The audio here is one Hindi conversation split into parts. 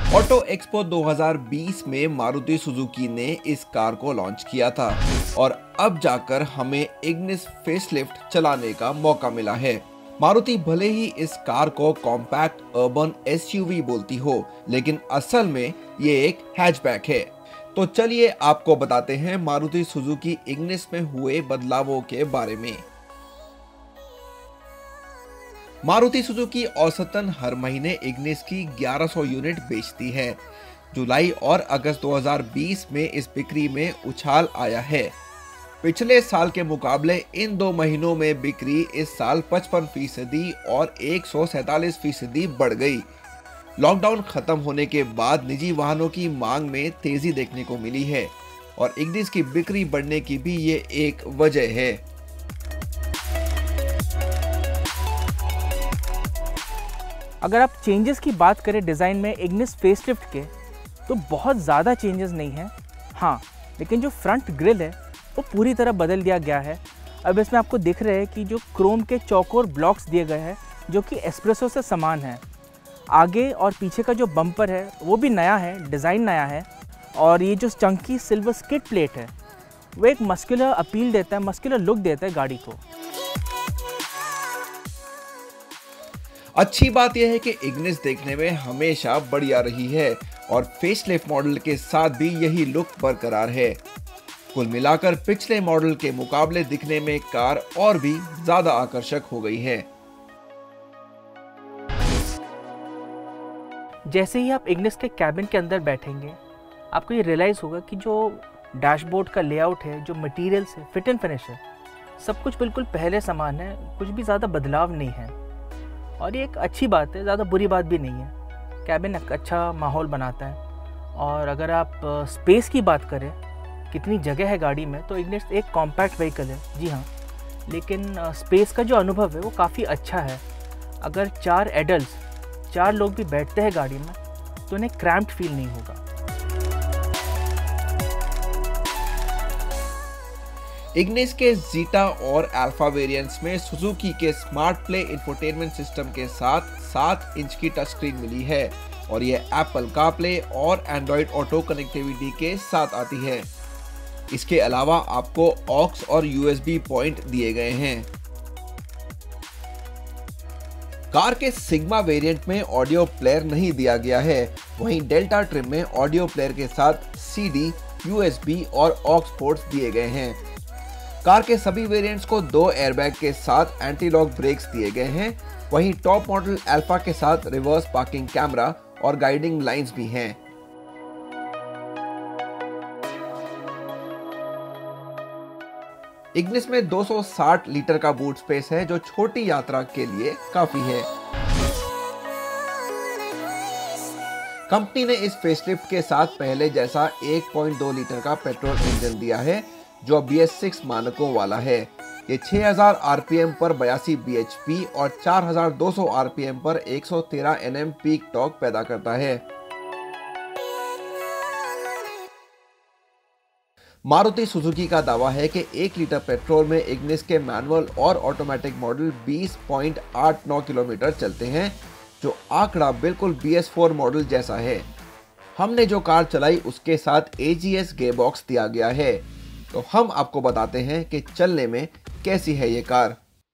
ऑटो एक्सपो 2020 में मारुति सुजुकी ने इस कार को लॉन्च किया था और अब जाकर हमें इग्निस फेसलिफ्ट चलाने का मौका मिला है। मारुति भले ही इस कार को कॉम्पैक्ट अर्बन एसयूवी बोलती हो, लेकिन असल में ये एक हैचबैक है। तो चलिए आपको बताते हैं मारुति सुजुकी इग्निस में हुए बदलावों के बारे में। मारुति सुजुकी औसतन हर महीने इग्निस की 1100 यूनिट बेचती है। जुलाई और अगस्त 2020 में इस बिक्री में उछाल आया है। पिछले साल के मुकाबले इन 2 महीनों में बिक्री इस साल 55% और 147% बढ़ गई। लॉकडाउन खत्म होने के बाद निजी वाहनों की मांग में तेजी देखने को मिली है और इग्निस की बिक्री बढ़ने की भी ये एक वजह है। अगर आप चेंजेस की बात करें डिज़ाइन में इग्निस फेसलिफ्ट के, तो बहुत ज़्यादा चेंजेस नहीं हैं। हाँ, लेकिन जो फ्रंट ग्रिल है वो पूरी तरह बदल दिया गया है। अब इसमें आपको दिख रहा है कि जो क्रोम के चौकोर ब्लॉक्स दिए गए हैं जो कि एस्प्रेसो से समान है। आगे और पीछे का जो बम्पर है वो भी नया है, डिज़ाइन नया है। और ये जो चंकी सिल्वर स्किड प्लेट है वो एक मस्कुलर अपील देता है, मस्कुलर लुक देता है गाड़ी को। अच्छी बात यह है कि इग्निस देखने में हमेशा बढ़िया रही है और फेसलिफ्ट मॉडल के साथ भी यही लुक बरकरार है। कुल मिलाकर पिछले मॉडल के मुकाबले दिखने में कार और भी ज्यादा आकर्षक हो गई है। जैसे ही आप इग्निस के कैबिन के अंदर बैठेंगे, आपको ये रियलाइज़ होगा कि जो डैशबोर्ड का लेआउट है, जो मटेरियल्स है, फिट एंड फिनिश है, सब कुछ बिल्कुल पहले समान है, कुछ भी ज़्यादा बदलाव नहीं है। और ये एक अच्छी बात है, ज़्यादा बुरी बात भी नहीं है। कैबिन एक अच्छा माहौल बनाता है। और अगर आप स्पेस की बात करें, कितनी जगह है गाड़ी में, तो इग्निस एक कॉम्पैक्ट व्हीकल है, जी हाँ, लेकिन स्पेस का जो अनुभव है वो काफ़ी अच्छा है। अगर 4 लोग भी बैठते हैं गाड़ी में तो उन्हें क्रैम्प्ड फील नहीं होगा। इग्निस के जीटा और अल्फा वेरिएंट्स में सुजुकी के स्मार्ट प्ले इंफोटेनमेंट सिस्टम के साथ 7 इंच की टच स्क्रीन मिली है और यह एप्पल कारप्ले और एंड्रॉइड ऑटो कनेक्टिविटी के साथ आती है। इसके अलावा आपको ऑक्स और यूएसबी पॉइंट दिए गए हैं। कार के सिग्मा वेरिएंट में ऑडियो प्लेयर नहीं दिया गया है, वहीं डेल्टा ट्रिम में ऑडियो प्लेयर के साथ सीडी, यूएसबी और ऑक्स पोर्ट्स दिए गए हैं। कार के सभी वेरिएंट्स को 2 एयरबैग के साथ एंटी लॉक ब्रेक्स दिए गए हैं। वहीं टॉप मॉडल अल्फा के साथ रिवर्स पार्किंग कैमरा और गाइडिंग लाइंस भी हैं। इग्निस में 260 लीटर का बूट स्पेस है जो छोटी यात्रा के लिए काफी है। कंपनी ने इस फेसलिफ्ट के साथ पहले जैसा 1.2 लीटर का पेट्रोल इंजन दिया है जो BS6 मानकों वाला है। ये 6000 आरपीएम पर 82 bhp और 4200 आरपीएम पर 113 Nm पीक टॉर्क पैदा करता है। मारुति सुजुकी का दावा है कि 1 लीटर पेट्रोल में इग्निस के मैनुअल और ऑटोमेटिक मॉडल 20.89 किलोमीटर चलते हैं, जो आंकड़ा बिल्कुल BS4 मॉडल जैसा है। हमने जो कार चलाई उसके साथ AGS गेयरबॉक्स दिया गया है, तो हम आपको बताते हैं कि चलने में कैसी है ये कार।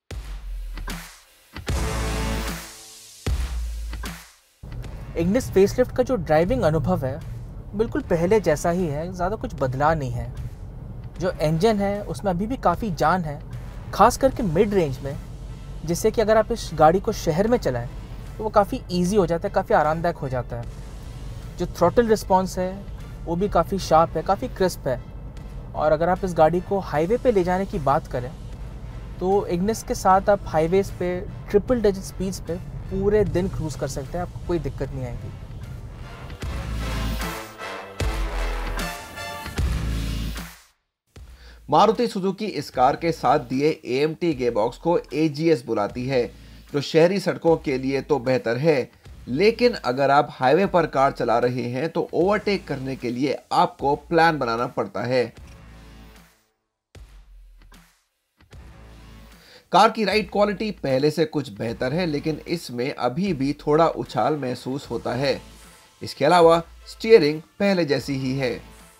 इग्निस फेसलिफ्ट का जो ड्राइविंग अनुभव है बिल्कुल पहले जैसा ही है, ज़्यादा कुछ बदला नहीं है। जो इंजन है उसमें अभी भी काफ़ी जान है, खास करके मिड रेंज में, जिससे कि अगर आप इस गाड़ी को शहर में चलाएं तो वो काफ़ी इजी हो जाता है, काफ़ी आरामदायक हो जाता है। जो थ्रॉटल रिस्पॉन्स है वो भी काफ़ी शार्प है, काफ़ी क्रिस्प है। और अगर आप इस गाड़ी को हाईवे पे ले जाने की बात करें तो इग्निस के साथ आप हाईवेज़ पे ट्रिपल डिजिट स्पीड्स पे पूरे दिन क्रूज़ कर सकते हैं, आपको कोई दिक्कत नहीं आएगी। मारुति सुजुकी इस कार के साथ दिए AMT गेयरबॉक्स को AGS बुलाती है, जो शहरी सड़कों के लिए तो बेहतर है, लेकिन अगर आप हाईवे पर कार चला रहे हैं तो ओवरटेक करने के लिए आपको प्लान बनाना पड़ता है। कार की राइड क्वालिटी पहले से कुछ बेहतर है, लेकिन इसमें अभी भी थोड़ा उछाल महसूस होता है। इसके अलावा स्टीयरिंग पहले जैसी ही है।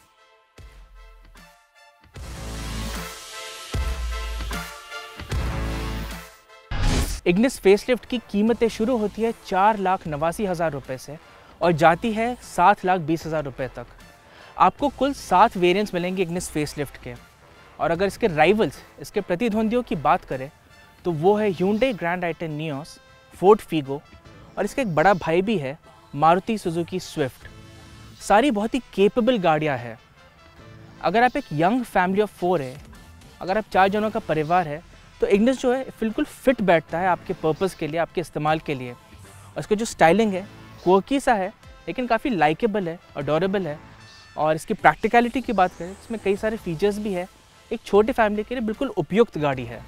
इग्निस फेसलिफ्ट की कीमतें शुरू होती है 4,89,000 रुपये से और जाती है 7,20,000 रुपये तक। आपको कुल 7 वेरिएंट्स मिलेंगे इग्निस फेसलिफ्ट के। और अगर इसके राइवल्स, इसके प्रतिद्वंदियों की बात करें तो वो है Hyundai grand i10 Nios, Ford Figo और इसका एक बड़ा भाई भी है मारुति सुजुकी स्विफ्ट। सारी बहुत ही केपेबल गाड़ियाँ हैं। अगर आप एक यंग फैमिली ऑफ 4 है, अगर आप 4 जनों का परिवार है, तो इग्निस जो है बिल्कुल फिट बैठता है आपके पर्पज़ के लिए, आपके इस्तेमाल के लिए। और इसका जो स्टाइलिंग है क्वर्की सा है, लेकिन काफ़ी लाइकेबल है और ड्यूरेबल है। और इसकी प्रैक्टिकलिटी की बात करें, इसमें कई सारे फीचर्स भी है। एक छोटे फैमिली के लिए बिल्कुल उपयुक्त गाड़ी है।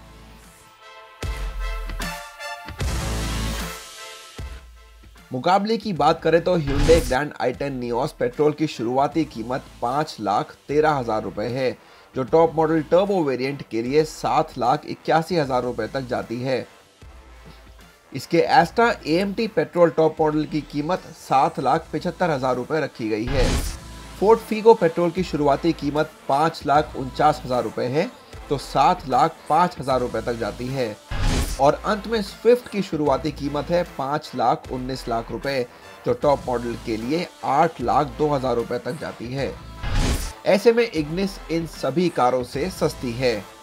मुकाबले की बात करें तो Hyundai grand i10 Nios petrol की शुरुआती कीमत 5,13,000 रुपए है, जो टॉप मॉडल टर्बो वेरिएंट के लिए 7,81,000 रुपए तक जाती है। इसके Astra AMT petrol top model की कीमत 7,75,000 रुपए रखी गई है। फोर्ड फीगो पेट्रोल की शुरुआती कीमत 5,49,000 रुपए है, तो 7,05,000 रुपए तक जाती है। और अंत में स्विफ्ट की शुरुआती कीमत है 5,19,00,000 रुपए, जो टॉप मॉडल के लिए 8,02,000 रुपए तक जाती है। ऐसे में इग्निस इन सभी कारों से सस्ती है।